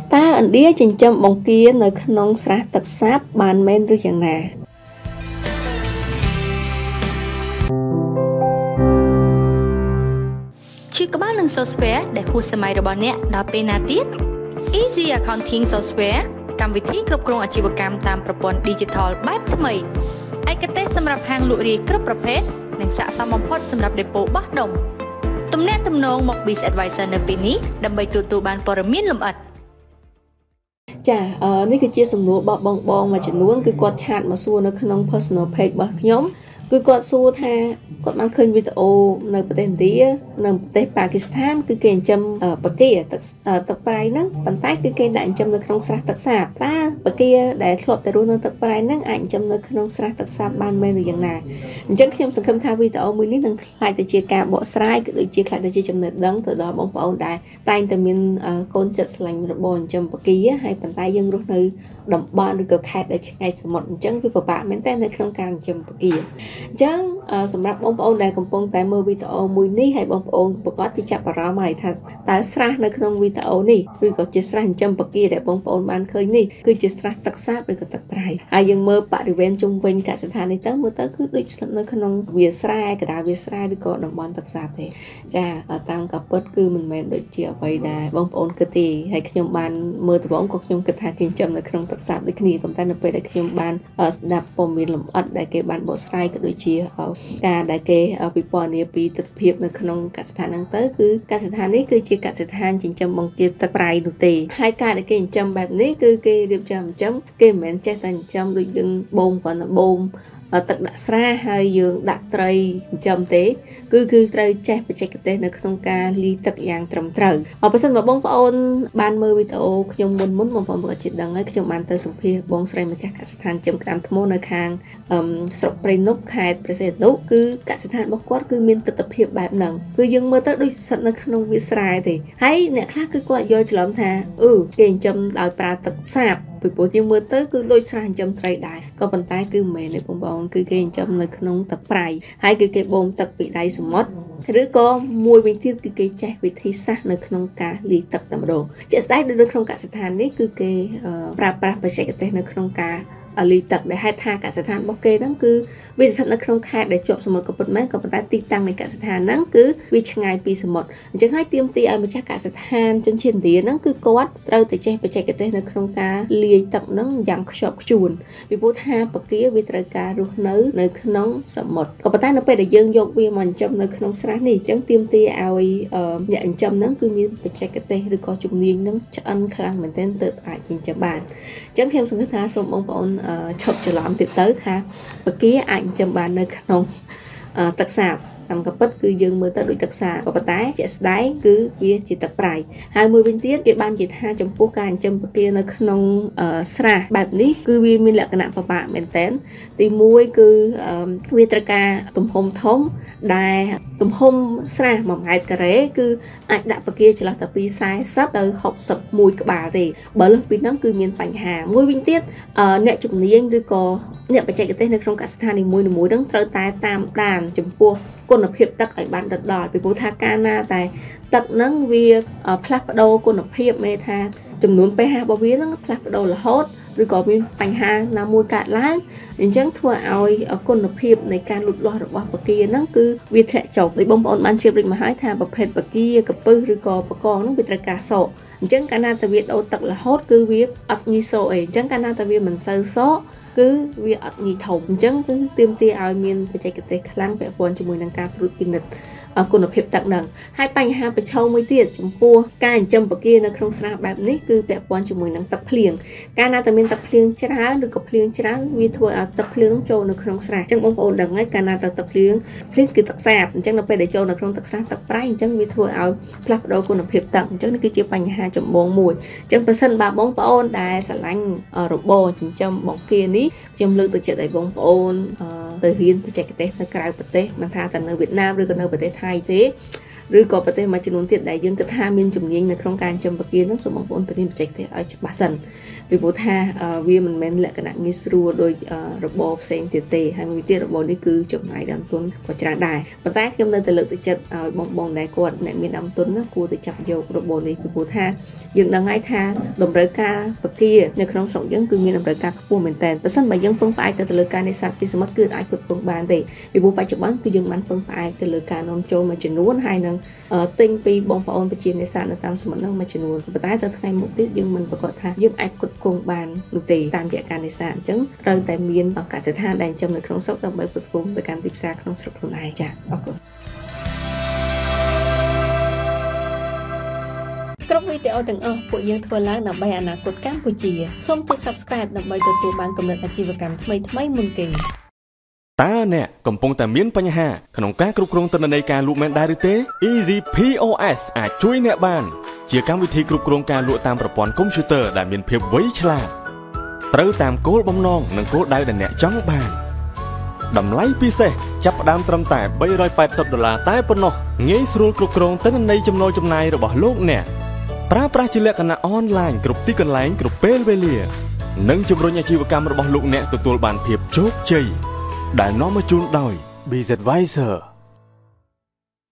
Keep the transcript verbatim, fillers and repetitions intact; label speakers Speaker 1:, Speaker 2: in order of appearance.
Speaker 1: ta ẩn đĩa trình châm bóng kia nơi nông sá tật sáp bàn men rồi chẳng nà
Speaker 2: Chứ có bao lần software để khu xe máy robot nè đó bên nào tiết Easy Accounting Software កម្មវិធីគ្រប់គ្រងអាជីវកម្មតាមប្រព័ន្ធ Digital បែបថ្មីឯកទេសសម្រាប់ហាងលក់រាយគ្រប់ប្រភេទនិងស័ក្តិសមបំផុតសម្រាប់ដេប៉ូបោះដុំទំនាក់ទំនងមក Biz Advisor នៅពេលនេះដើម្បីទទួលបានព័ត៌មានលម្អិត
Speaker 1: ចានេះគឺជាសំណួររបស់បងបងមួយចំនួនគឺគាត់ឆាតមកសួរនៅក្នុង personal page របស់ខ្ញុំគឺគាត់សួរថាគាត់បានឃើញវីដេអូនៅប្រទេសឥណ្ឌានៅប្រទេសប៉ាគីស្ថានគឺគេចិញ្ចឹមបកាទឹកទឹកប្រៃហ្នឹងប៉ុន្តែគឺគេដាក់ចិញ្ចឹមនៅក្នុងស្រះទឹកសាបតើបកាដែលធ្លាប់តែរស់នៅទឹកប្រៃហ្នឹងអាចចិញ្ចឹមនៅក្នុងស្រះទឹកសាបបានមែនឬយ៉ាងណាអញ្ចឹងខ្ញុំសង្ឃឹមថាវីដេអូមួយនេះនឹងខ្លាចទៅជាការបកស្រាយក៏ដូចជាខ្លាចទៅជាចំណេះដឹងទៅដល់បងប្អូនដែលតែងតែមានកូនចិត្តស្រឡាញ់របរចិញ្ចឹមបកាហើយប៉ុន្តែយើងរស់នៅតំបន់ឬក៏ខេត្តដែលឆ្ងាយសមុទ្រអញ្ចឹងវាពិបាកមែនតើនៅក្នុងការចិញ្ចឹមបកាអញ្ចឹងសម្រាប់បងប្អូនដែលកំពុងតែមើលវីដេអូមួយនេះហើយបងប្អូនប្រកាសទីចាប់អារម្មណ៍ហើយថាតើស្រះនៅក្នុងវីដេអូនេះឬក៏ជាស្រះចិញ្ចឹមបកាដែលបងប្អូនបានឃើញនេះគឺជាស្រះទឹកសាបឬក៏ទឹកប្រៃហើយយើងមើលបរិវេណជុំវិញកសិដ្ឋាននេះទៅមើលទៅគឺដូចស្ថិតនៅក្នុងវាលស្រែកណ្ដាលវាលស្រែឬក៏តំបន់ទឹកសាបទេចាតាមការពិតគឺមិនមែនដូចជាអ្វីដែលបងប្អូនគិតទេហើយខ្ញុំបានមើលដំបូងក៏ខ្ញុំគិតថាគេចិញ្ចឹមនៅក្នុងទឹកសាបដូចគ្នាប៉ុន្តែនៅពេលដែលខ្ញុំបានស្ដាប់ព័ត៌មានលម្អិតដែលគេបានបកស្រាយក៏ដូចជាការដែលគេពិពណ៌នាពីទស្សនវិជ្ជានៅក្នុងកសិដ្ឋានហ្នឹងទៅគឺកសិដ្ឋាននេះគឺជាកសិដ្ឋានចិញ្ចឹមបង្គាទឹកប្រៃនោះទេហើយការដែលគេចិញ្ចឹមបែបនេះគឺគេរៀបចំចិញ្ចឹមគេមិនមែនចេះតែចិញ្ចឹមដូចយើងបូមគ្រាន់តែបូមទឹកដាក់ស្រះហើយយើងដាក់ត្រីចិញ្ចឹមទេគឺគឺត្រូវចេះបច្ចេកទេសនៅក្នុងការលាយទឹកយ៉ាងត្រឹមត្រូវបើមិនបើបងប្អូនបានមើលវីដេអូខ្ញុំមុនមុនបងប្អូនក៏ជិះដឹងហើយខ្ញុំបានទៅសម្ភាសបងស្រីម្ចាស់កសិដ្ឋានចិញ្ចឹមក្តាមថ្មនៅខាងស្រុកព្រៃនប់ខេត្តព្រះសីហនុគឺកសិដ្ឋានរបស់គាត់គឺមានទិដ្ឋភាពបែបហ្នឹងគឺយើងមើលទៅដូចស្ថិតនៅក្នុងវាលស្រែទេហើយអ្នកខ្លះគឺគាត់យល់ច្រឡំថាអឺគេចិញ្ចឹមដោយប្រើទឹកសាបពីព្រោះយើងមើលទៅគឺដូចស្រះចិញ្ចឹមត្រីដែរក៏ប៉ុន្តែគឺមិនមែនទេបងប្អូនគឺគេចិញ្ចឹមនៅក្នុងទឹកប្រៃហើយគឺគេបូមទឹកពីដៃសមុទ្រឬក៏មួយវិញទៀតគឺគេចេះវិធីសាស្ត្រនៅក្នុងការលាយទឹកតែម្ដងជាក់ស្ដែងនៅក្នុងកសិដ្ឋាននេះគឺគេប្រើប្រាស់បច្ចេកទេសនៅក្នុងការលីទឹកដែលហេតុថាកសិដ្ឋានរបស់គេហ្នឹងគឺវាស្ថិតនៅក្នុងខេត្តដែលជាប់សមុទ្រក៏ប៉ុន្តែក៏ប៉ុន្តែទីតាំងនៃកសិដ្ឋានហ្នឹងគឺវាឆ្ងាយពីសមុទ្រអញ្ចឹងហើយទាមទារឲ្យម្ចាស់កសិដ្ឋានជនជាតិឥណ្ឌាហ្នឹងគឺគាត់ត្រូវតែចេះបច្ចេកទេសនៅក្នុងការលាយទឹកហ្នឹងយ៉ាងខ្ជាប់ខ្ជួនពីព្រោះថាបកាវាត្រូវការរស់នៅនៅក្នុងសមុទ្រក៏ប៉ុន្តែនៅពេលដែលយើងយកវាមកចិញ្ចឹមនៅក្នុងស្រះនេះអញ្ចឹងទាមទារឲ្យអ្នកចិញ្ចឹមហ្នឹងគឺមានបច្ចេកទេសឬក៏ជំនាញហ្នឹងឆ្អិនខ្លាំងមែនទែនទើបអាចចិញ្ចឹមបានអញ្ចឹងខ្ញុំសង្ឃឹមថាសូមបងប្អូនឈប់ច្រឡំទៀតទៅថាបកាអាចចិញ្ចឹមបាននៅក្នុងទឹកសាបតាមក៏ពិតគឺយើងមើលទៅដូចទឹកសាបក៏ប៉ុន្តែជាក់ស្ដែងគឺវាជាទឹកប្រៃហើយមួយវិញទៀតគេបាននិយាយថាចំពោះការចិញ្ចឹមបកានៅក្នុងស្រះបែបនេះគឺវាមានលក្ខណៈពិបាកមែនតើទីមួយគឺវាត្រូវការទំហំធំដែលទំហំស្រះមួយម៉ែត្រការ៉េគឺអាចដាក់បកាចន្លោះតែពីសែសិបទៅហុកសិបមួយក្បាលទេបើលើសពីហ្នឹងគឺមានបញ្ហាមួយវិញទៀតអ្នកជំនាញឬក៏អ្នកបច្ចេកទេសនៅក្នុងកសិដ្ឋាននីមួយៗហ្នឹងត្រូវតែតាមដានចំពោះគុណភាពទឹកឲ្យបានដិតដល់ពីព្រោះថាកាលណាតែទឹកហ្នឹងវាផ្លាស់ប្ដូរគុណភាពមានថាចំនួន pH របស់វាហ្នឹងផ្លាស់ប្ដូររហូតឬក៏មានបញ្ហាណាមួយកើតឡើងអញ្ចឹងធ្វើឲ្យគុណភាពនៃការលូតលាស់របស់បកាហ្នឹងគឺវាធ្លាក់ចុះដោយបងប្អូនបានជ្រាបរួចមកហើយថាប្រភេទបកាកពឹសឬក៏បកងហ្នឹងវាត្រូវការសកអញ្ចឹងកាលណាតែវាដូរទឹករហូតគឺវាអត់ងាយសកអីអញ្ចឹងកាលណាតែវាមិនសូវសកគឺវាអត់ងាយធំអញ្ចឹងគឺទាមទារឲ្យមានបច្ចេកទេសខ្លាំងពាក់ព័ន្ធជាមួយនឹងការត្រួតពិនិត្យគុណភាពទឹកហ្នឹងហើយបញ្ហាប្រឈមមួយទៀតចំពោះការចិញ្ចឹមបកានៅក្នុងស្រះបែបនេះគឺពាក់ព័ន្ធជាមួយនឹងទឹកភ្លៀងកាលណាតែមានទឹកភ្លៀងច្រើនឬក៏ភ្លៀងច្រើនវាធ្វើឲ្យទឹកភ្លៀងចូលនៅក្នុងស្រះអញ្ចឹងបងប្អូនដឹងហើយកាលណាតែទឹកភ្លៀងភ្លៀងគឺទឹកសាបអញ្ចឹងនៅពេលដែលចូលនៅក្នុងទឹកស្រះទឹកប្រៃអញ្ចឹងវាធ្វើឲ្យផ្លាស់ប្ដូរគុណភាពទឹកអញ្ចឹងនេះគឺជាបញ្ហាចម្បងមួយអញ្ចឹងបើសិនបើបងប្អូនដែលស្រឡាញ់របរចិញ្ចឹមបកានេះខ្ញុំលើកទឹកចិត្តឲ្យបងប្អូនទៅរៀនបច្ចេកទេសនៅក្រៅប្រទេសមិនថាតែនៅវៀតណាមឬក៏នៅប្រទេសថៃទេឬក៏ប្រទេសមួយចំនួនទៀតដែលយើងគិតថាមានជំនាញនៅក្នុងការចំបកានោះសូមបងប្អូនទៅរៀនបច្ចេកទេសឲ្យច្បាស់សិនពីព្រោះថាវាមិនមែនលក្ខណៈងាយស្រួលដោយរបបផ្សេងទៀតទេហើយមួយទៀតរបបនេះគឺចំណាយដើមទុនក៏ច្រើនដែរប៉ុន្តែខ្ញុំនៅតែលើកទឹកចិត្តឲ្យបងបងដែលគាត់អ្នកមានដើមទុនណាគួរតែចាប់យករបបនេះពីព្រោះថាយើងដឹងហើយថាតម្រូវការបកានៅក្នុងស្រុកយើងគឺមានតម្រូវការខ្ពស់មែនទែនបើសិនបើយើងពឹងផ្អែកទៅលើការនេសាទពីសមុទ្រគឺអាចផ្គត់ផ្គង់បានទេពីព្រោះបច្ចុប្បន្នគឺយើងបានពឹងផ្អែកទៅលើការនាំចូលមួយចំនួនហើយនឹងទិញពីបងប្អូនប្រជានេសាទនៅតាមសមុទ្រនោះមួយចំនួនប៉ុន្តែទៅថ្ងៃមុខទៀតយើងមិនប្រកាសថាយើងអាចផ្គត់ផ្គង់បាននោះទេតាមរយៈការនេសាទអញ្ចឹងត្រូវតែមានកសិដ្ឋានដែលចំនៅក្នុងស្រុកដើម្បីផ្គត់ផ្គង់ទៅកាន់ទីផ្សារក្នុងស្រុកខ្លួនឯងចា៎អរគុណគ្រប់វីដេអូទាំងអស់ពួកយើងធ្វើឡើងដើម្បីអនាគតកម្ពុជាសូមចុច Subscribe ដើម្បីទទួលបានគំនិតអាជីវកម្មថ្មីៗមុនគេ
Speaker 3: តើអ្នកកំពុងតែមានបញ្ហាក្នុងការគ្រប់គ្រងទិន្នន័យការលក់មែនដែរឬទេ Easy พี អូ เอส អាចជួយអ្នកបានជាកម្មវិធីគ្រប់គ្រងការលក់តាមប្រព័ន្ធកុំព្យូទ័រដែលមានភាពវៃឆ្លាតត្រូវតាមគោលបំណងនិងគោលដៅដែលអ្នកចង់បានតម្លៃពិសេសចាប់ផ្ដើមត្រឹមតែបីរយប៉ែតសិបដុល្លារតែប៉ុណ្ណោះងាយស្រួលគ្រប់គ្រងទិន្នន័យចំណូលចំណាយរបស់លោកអ្នកប្រើប្រាស់ជាលក្ខណៈអនឡាញគ្រប់ទីកន្លែងគ្រប់ពេលវេលានិងជំរុញអាជីវកម្មរបស់លោកអ្នកទទួលបានភាពជោគជ័យដែលនាំមកជូនដោយ Bizadvisor